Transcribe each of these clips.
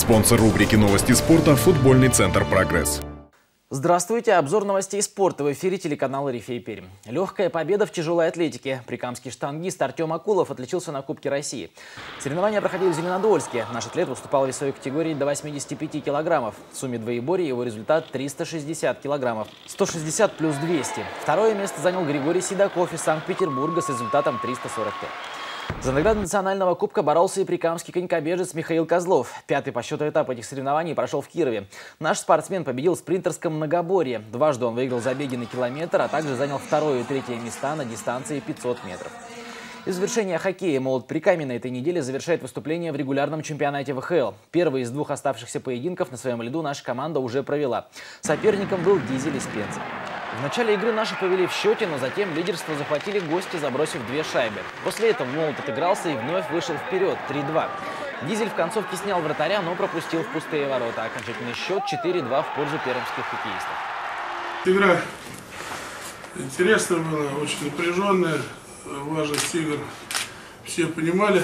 Спонсор рубрики «Новости спорта» – футбольный центр «Прогресс». Здравствуйте! Обзор новостей спорта в эфире телеканала «Рифей Пермь». Легкая победа в тяжелой атлетике. Прикамский штангист Артем Акулов отличился на Кубке России. Соревнования проходили в Зеленодольске. Наш атлет выступал в весовой категории до 85 килограммов. В сумме двоеборья его результат 360 килограммов. 160 плюс 200. Второе место занял Григорий Седоков из Санкт-Петербурга с результатом 345. За награду национального кубка боролся и прикамский конькобежец Михаил Козлов. Пятый по счету этап этих соревнований прошел в Кирове. Наш спортсмен победил в спринтерском многоборье. Дважды он выиграл забеги на километр, а также занял второе и третье места на дистанции 500 метров. И в завершение хоккея «Молот Прикамья» на этой неделе завершает выступление в регулярном чемпионате ВХЛ. Первый из двух оставшихся поединков на своем льду наша команда уже провела. Соперником был «Дизель» из Пензы. В начале игры наши повели в счете, но затем лидерство захватили гости, забросив 2 шайбы. После этого «Молот» отыгрался и вновь вышел вперед 3-2. «Дизель» в концовке снял вратаря, но пропустил в пустые ворота. Окончательный счет 4-2 в пользу пермских хоккеистов. Игра интересная была, очень напряженная. Важность игр все понимали.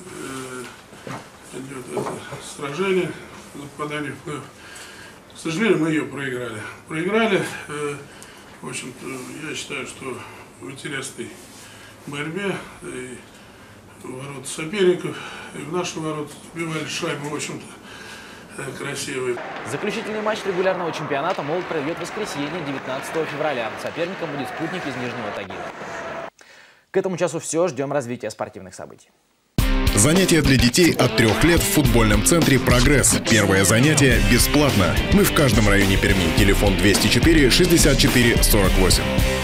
Идет это сражение, нападание. К сожалению, мы ее проиграли. В общем-то, я считаю, что в интересной борьбе и ворот соперников, и в наши ворота сбивали шайбы, в общем-то, красивые. Заключительный матч регулярного чемпионата «Молот» проведет в воскресенье, 19 февраля. Соперником будет «Спутник» из Нижнего Тагила. К этому часу все. Ждем развития спортивных событий. Занятия для детей от 3 лет в футбольном центре «Прогресс». Первое занятие бесплатно. Мы в каждом районе Перми. Телефон 204 64 48.